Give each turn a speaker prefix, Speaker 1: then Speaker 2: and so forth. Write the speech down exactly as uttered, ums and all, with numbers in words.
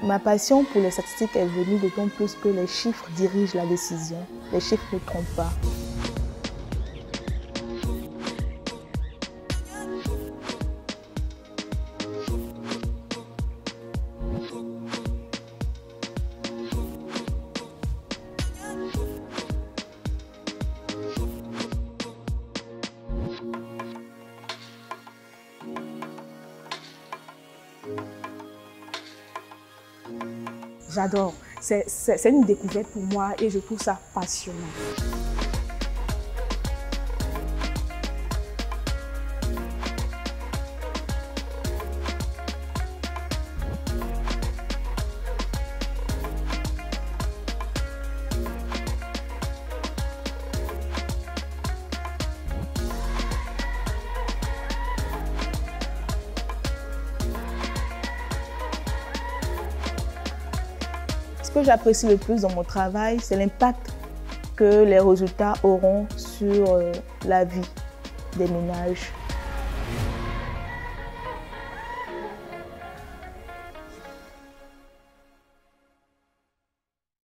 Speaker 1: Ma passion pour les statistiques est venue d'autant plus que les chiffres dirigent la décision. Les chiffres ne trompent pas.
Speaker 2: J'adore. C'est une découverte pour moi et je trouve ça passionnant.
Speaker 1: Ce que j'apprécie le plus dans mon travail, c'est l'impact que les résultats auront sur la vie des ménages.